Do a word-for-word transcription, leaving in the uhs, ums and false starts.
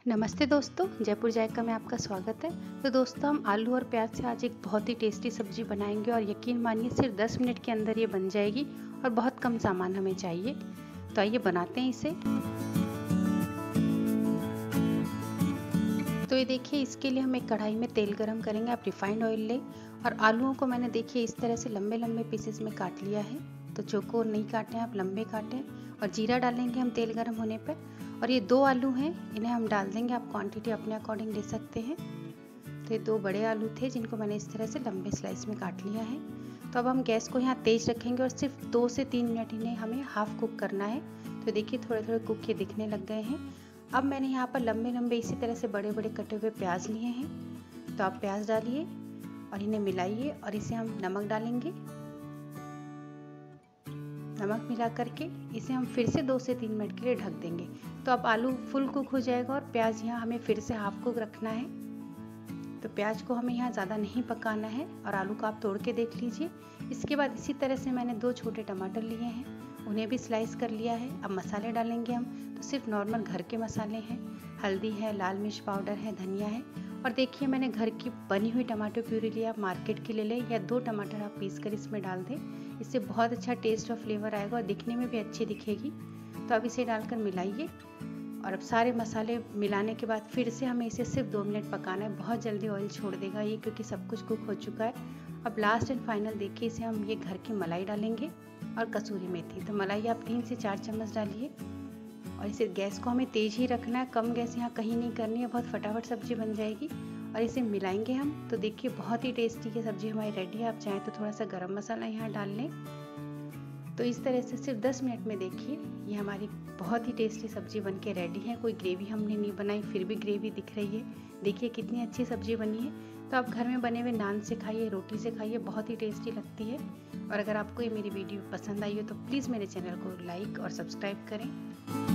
नमस्ते दोस्तों, जयपुर जायका में आपका स्वागत है। तो दोस्तों, हम आलू और प्याज से आज एक बहुत ही टेस्टी सब्जी बनाएंगे और यकीन मानिए सिर्फ दस मिनट के अंदर ये बन जाएगी और बहुत कम सामान हमें चाहिए। तो आइए बनाते हैं इसे। तो ये देखिए, इसके लिए हम एक कढ़ाई में तेल गरम करेंगे। आप रिफाइंड ऑयल लें और आलूओं को मैंने देखिए इस तरह से लंबे लंबे पीसेस में काट लिया है। तो चौकोर नहीं काटे, आप लंबे काटें। और जीरा डालेंगे हम तेल गरम होने पर। और ये दो आलू हैं, इन्हें हम डाल देंगे। आप क्वांटिटी अपने अकॉर्डिंग ले सकते हैं। तो ये दो बड़े आलू थे जिनको मैंने इस तरह से लंबे स्लाइस में काट लिया है। तो अब हम गैस को यहाँ तेज रखेंगे और सिर्फ दो से तीन मिनट इन्हें हमें हाफ कुक करना है। तो देखिए थोड़े थोड़े कुक ये दिखने लग गए हैं। अब मैंने यहाँ पर लंबे लंबे इसी तरह से बड़े बड़े कटे हुए प्याज लिए हैं। तो आप प्याज डालिए और इन्हें मिलाइए और इसे हम नमक डालेंगे। नमक मिला करके इसे हम फिर से दो से तीन मिनट के लिए ढक देंगे। तो अब आलू फुल कुक हो जाएगा और प्याज यहाँ हमें फिर से हाफ कुक रखना है। तो प्याज को हमें यहाँ ज़्यादा नहीं पकाना है और आलू को आप तोड़ के देख लीजिए। इसके बाद इसी तरह से मैंने दो छोटे टमाटर लिए हैं, उन्हें भी स्लाइस कर लिया है। अब मसाले डालेंगे हम। तो सिर्फ नॉर्मल घर के मसाले हैं, हल्दी है, लाल मिर्च पाउडर है, धनिया है। और देखिए मैंने घर की बनी हुई टमाटर प्यूरी लिया। आप मार्केट की ले लें या दो टमाटर आप पीस कर इसमें डाल दें। इससे बहुत अच्छा टेस्ट और फ्लेवर आएगा और दिखने में भी अच्छी दिखेगी। तो अब इसे डालकर मिलाइए और अब सारे मसाले मिलाने के बाद फिर से हमें इसे सिर्फ दो मिनट पकाना है। बहुत जल्दी ऑयल छोड़ देगा ये, क्योंकि सब कुछ कुक हो चुका है। अब लास्ट एंड फाइनल देखिए, इसे हम ये घर की मलाई डालेंगे और कसूरी मेथी। तो मलाई आप तीन से चार चम्मच डालिए और इसे गैस को हमें तेज ही रखना है, कम गैस यहाँ कहीं नहीं करनी है। बहुत फटाफट सब्जी बन जाएगी और इसे मिलाएंगे हम। तो देखिए बहुत ही टेस्टी ये सब्जी हमारी रेडी है। आप चाहें तो थोड़ा सा गरम मसाला यहाँ डाल लें। तो इस तरह से सिर्फ दस मिनट में देखिए ये हमारी बहुत ही टेस्टी सब्जी बन के रेडी है। कोई ग्रेवी हमने नहीं बनाई, फिर भी ग्रेवी दिख रही है। देखिए कितनी अच्छी सब्जी बनी है। तो आप घर में बने हुए नान से खाइए, रोटी से खाइए, बहुत ही टेस्टी लगती है। और अगर आपको ये मेरी वीडियो पसंद आई हो तो प्लीज़ मेरे चैनल को लाइक और सब्सक्राइब करें।